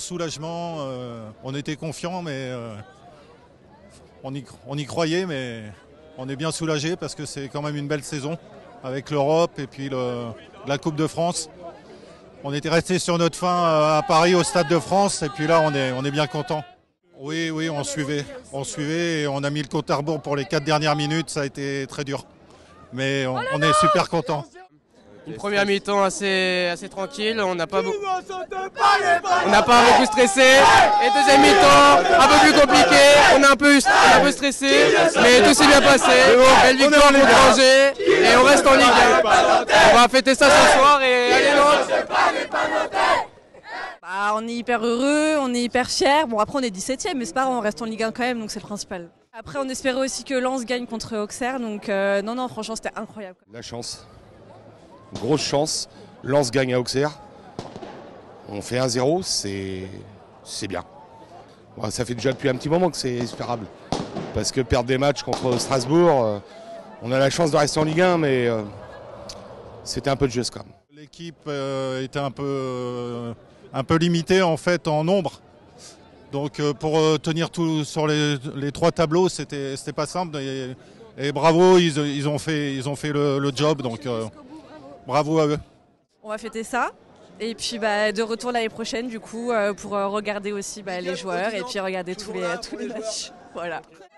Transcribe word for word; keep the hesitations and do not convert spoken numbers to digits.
soulagement. Euh, on était confiants, mais euh, on, y, on y croyait, mais on est bien soulagés parce que c'est quand même une belle saison avec l'Europe et puis le, la Coupe de France. On était restés sur notre fin à Paris au Stade de France et puis là on est, on est bien content. Oui, oui, on suivait, on suivait et on a mis le compte à rebours pour les quatre dernières minutes, ça a été très dur. Mais on, on est super content. Une première mi-temps assez, assez tranquille, on n'a pas, beau... on n'a pas beaucoup stressé. Et deuxième mi-temps, un peu plus compliqué, on a un peu, on a un peu stressé, mais tout s'est bien passé. Belle victoire contre Angers et on reste en Ligue un. On va fêter ça ce soir et allez Nantes. Bah, on est hyper heureux, on est hyper fiers. Bon, après on est dix-septième, mais c'est pas grave, on reste en Ligue un quand même, donc c'est le principal. Après on espérait aussi que Lens gagne contre Auxerre, donc euh, non, non, franchement c'était incroyable. La chance. Grosse chance, Lens gagne à Auxerre, on fait un zéro, c'est bien. Bon, ça fait déjà depuis un petit moment que c'est espérable, parce que perdre des matchs contre Strasbourg, euh, on a la chance de rester en Ligue un, mais euh, c'était un peu de juste quand même. L'équipe euh, était un peu, euh, un peu limitée en fait en nombre, donc euh, pour euh, tenir tout sur les, les trois tableaux, c'était c'était pas simple, et, et bravo, ils, ils ont fait, ils ont fait le, le job, donc... Euh, bravo à eux. On va fêter ça et puis bah, de retour l'année prochaine du coup euh, pour euh, regarder aussi bah, les joueurs et puis regarder tous les, tous les matchs. Voilà.